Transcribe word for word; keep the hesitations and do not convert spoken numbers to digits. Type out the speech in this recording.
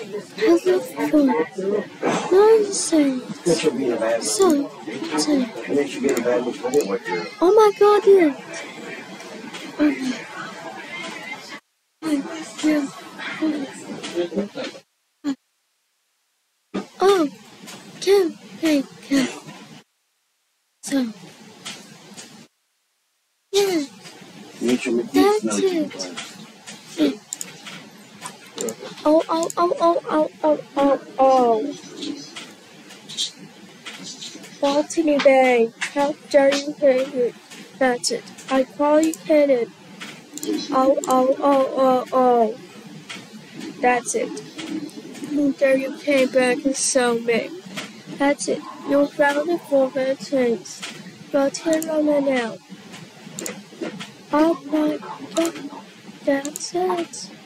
has a foot. Nonsense. So, so. Oh my God, yeah. Okay. Oh, can, hey, can. So, yeah, that's it. Yeah. Oh, oh, oh, oh, oh, oh, oh, oh. Botany Bay, how dare you hate it? That's it. I call you kidding. Oh, oh, oh, oh, oh. That's it. How dare you came back and so big. That's it. You found it for the things. But here on it now. Oh my God. That's it.